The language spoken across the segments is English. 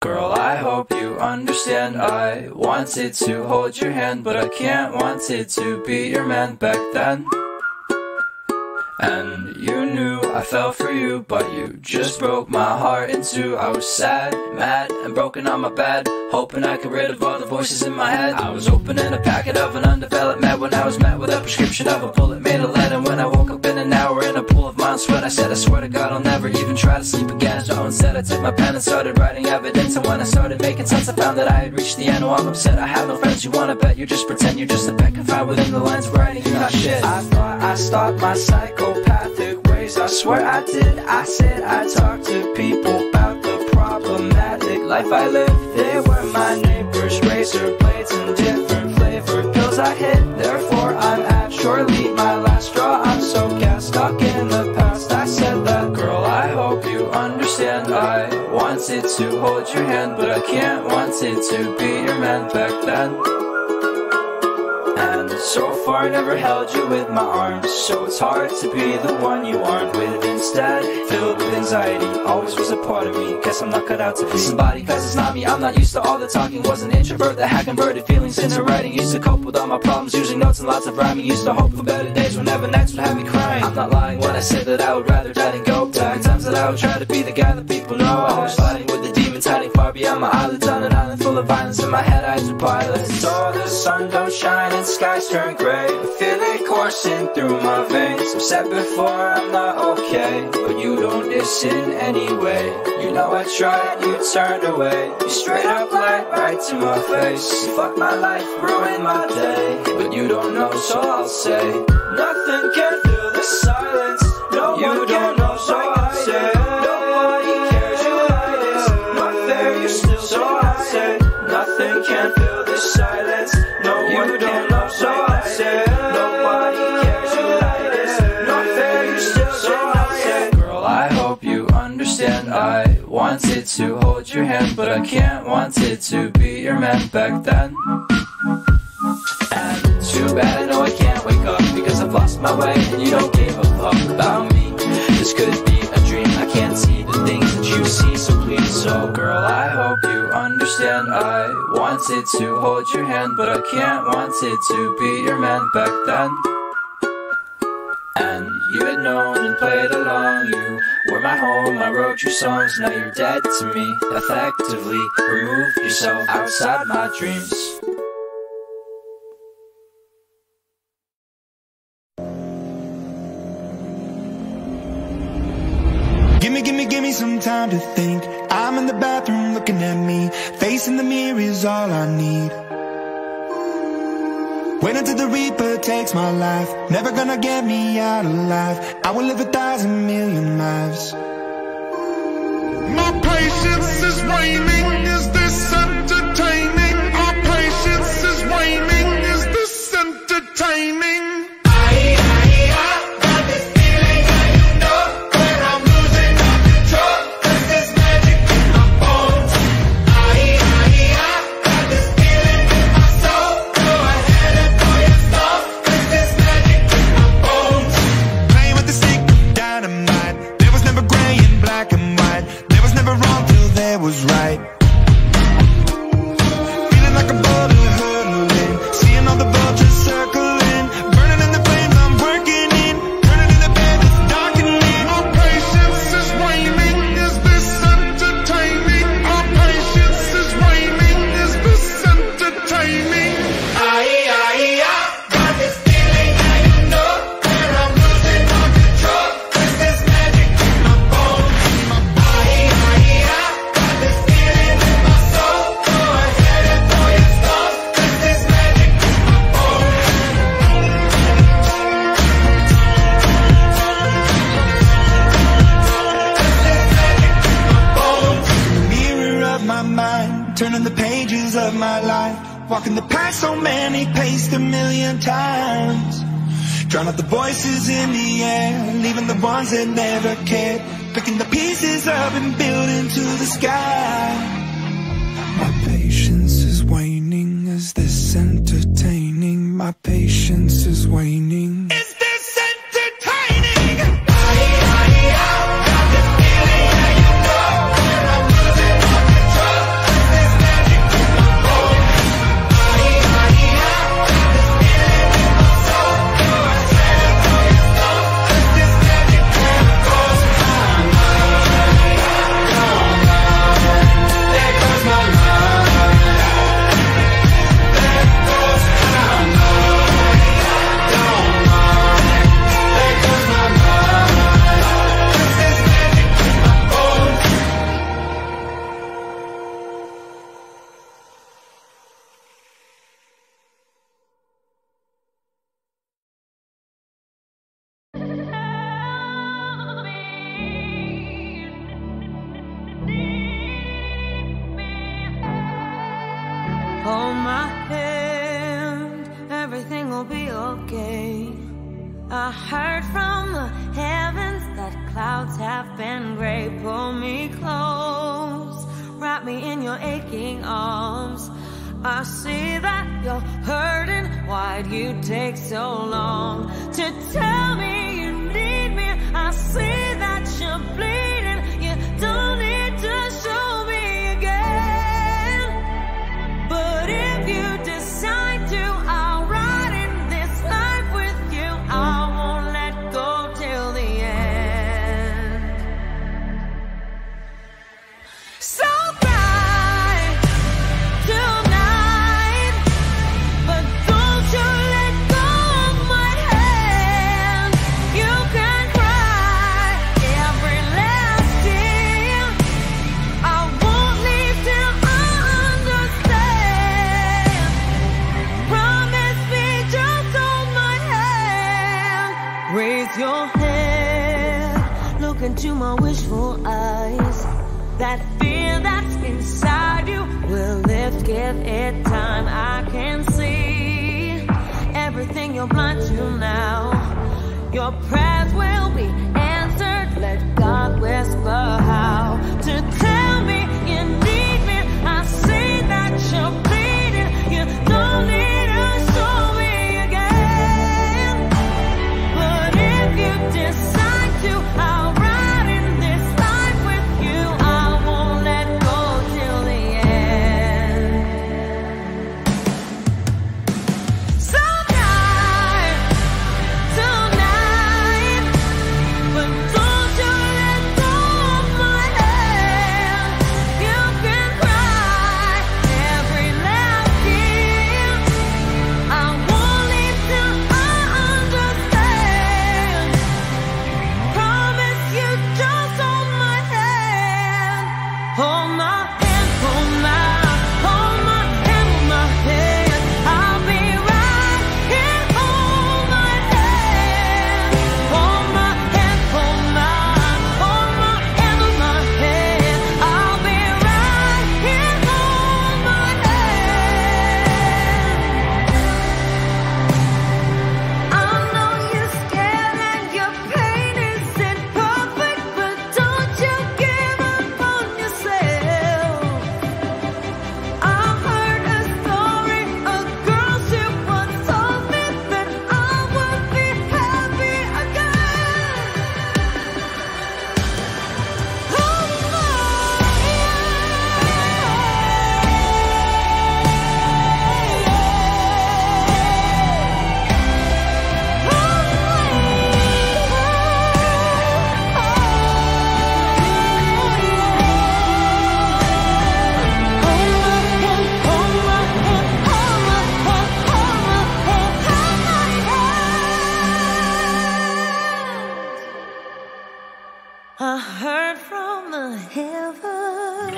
Girl, I hope you understand. I wanted to hold your hand, but I can't. Wanted to be your man back then. And you knew I fell for you, but you just broke my heart in two. I was sad, mad, and broken on my bed, hoping I could rid of all the voices in my head. I was opening a packet of an undeveloped med when I was met with a prescription of a bullet made of lead. And when I woke up in an hour in a pool of my sweat, I said, I swear to God I'll never even try to sleep again. So instead I took my pen and started writing evidence. And when I started making sense, I found that I had reached the end. Oh, I'm upset, I have no friends. You wanna bet, you just pretend. You're just a pet confined within the lines of writing. You're not shit. I thought I stopped my psychopathic ways, I swear I did. I said I talked to people about the problematic life I live. They were my neighbors, razor blades and different flavored pills I hit. Therefore I'm at surely my last straw. I'm so gassed, stuck in the past. I said that. Girl, I hope you understand. I wanted to hold your hand, but I can't. Wanted to be your man back then. And so far never held you with my arms, so it's hard to be the one you aren't with. Instead, filled with anxiety, always was a part of me. Guess I'm not cut out to be somebody, cause it's not me. I'm not used to all the talking, was an introvert that had converted feelings into writing. Used to cope with all my problems using notes and lots of rhyming. Used to hope for better days whenever nights would have me crying. I'm not lying when I say that I would rather die than go back. Times that I would try to be the guy that people know. I was fighting with the demons hiding far beyond my eyelids, on an island full of violence. In my head eyes are pilots. So the sun don't shine and skies turn gray. I feel it coursing through my veins. I've said before I'm not okay, but you don't listen anyway. You know I tried, you turned away. You straight up lied right to my face. You fucked my life, ruined my day, but you don't know, so I'll say nothing can fill the silence. No you one don't know, so I say nobody cares, you like this. Not fair, you're still, so I say nothing can fill the silence. No you don't know, so I say nobody cares, you like this. Not fair, you're still, so I say. Girl, I hope you understand. I wanted to hold your hand, but I can't. Wanted to be your man back then. And too bad, I know I can't wake up, because I've lost my way and you don't give a fuck about me. This could be a dream, I can't see the things that you see, so please. So girl, I hope you understand. I wanted to hold your hand, but I can't. Wanted to be your man back then. And you had known and played along. You were my home, I wrote your songs. Now you're dead to me. Effectively remove yourself outside my dreams. Give me some time to think. I'm in the bathroom looking at me. Facing the mirror is all I need. Wait until the Reaper takes my life. Never gonna get me out alive. I will live 1,000,000,000 lives. My patience is waning. Is this entertaining? Our patience is waning. Is this entertaining? Was right. Feeling like a boulder hurtling, seeing all the vultures circling, burning in the flames I'm working in, turning in the bed that's darkening. Our patience is waning. Is this entertaining? Our patience is waning. Is this entertaining? Got this feeling that you know, and I'm losing all control. Is this magic in my bones? Turning the pages of my life, walking the path so many paced 1,000,000 times. Drown out the voices in the air, leaving the ones that never cared. Picking the pieces up and building to the sky. My patience is waning. Is this entertaining? My patience is waning. Is this entertaining? Got this feeling that you know, and I'm losing all control. Hold my hand, everything will be okay. I heard from the heavens that clouds have been gray. Pull me close, wrap me in your aching arms. I see that you're hurting. Why'd you take so long to tell me you need me? I see that you're bleeding. You don't need to show me again. But if you decide to, I'll ride in this life with you. I won't let go till the end. So cry tonight, but don't you let go of my hand. You can cry every last tear. I won't leave till I understand. Promise me, just hold my hand. Raise your head, look into my wishful eyes. That fear that's inside you will lift, give it time. I can see everything you're blind to now. Your prayers will be answered. Let God whisper how to tell me you need me. I see that you're bleeding. You don't need to show me again. But if you decide to, I'll ride in this life with you. I won't let go till the end. So cry tonight, but don't you let go of my hand. You can cry every last tear. I won't leave till I understand. Promise you, just hold my hand. Hold my hand, hold my hand, hold my hand. I'll be right here. Hold my hand, hold my hand, hold my hand, hold my hand. I'll be right here. Hold my hand. I know you're scared and your pain isn't perfect, but don't you give up on yourself. I heard a story, a girl, she once told me that I would be happy again. Hold my I heard from the heavens.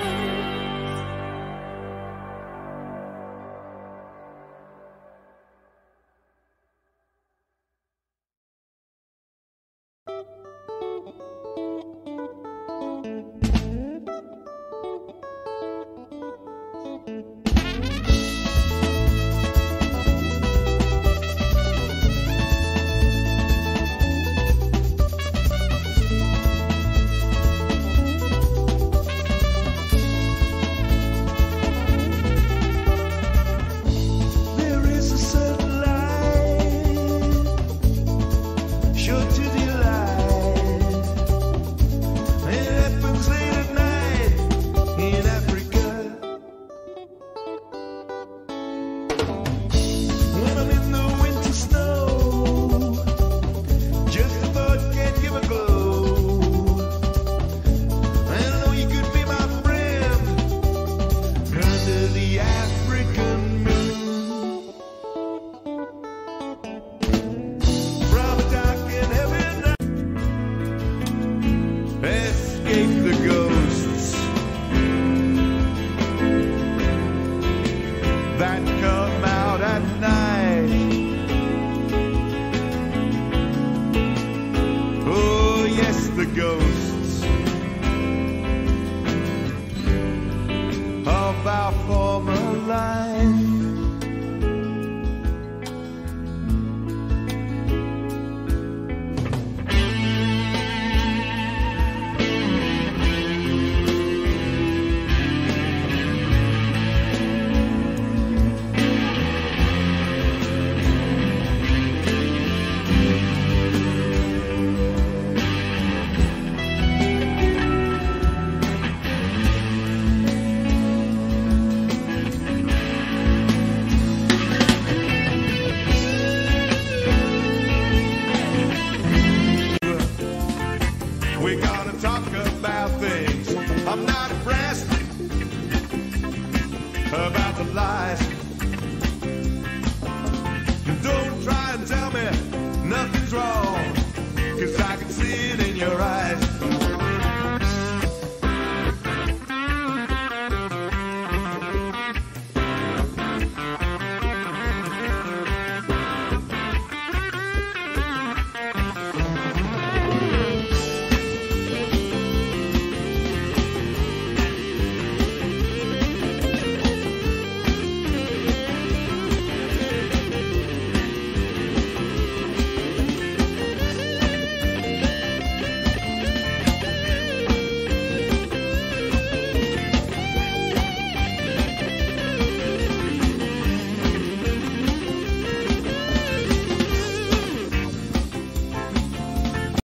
There is a certain light, sure to delight. It happens late at night in Africa. When I'm in the winter snow, just a thought can give a glow. I know you could be my friend under the African moon. From a dark and heavy night, escape the ghosts that come out at night. Oh yes, the ghosts of our former life. about the lies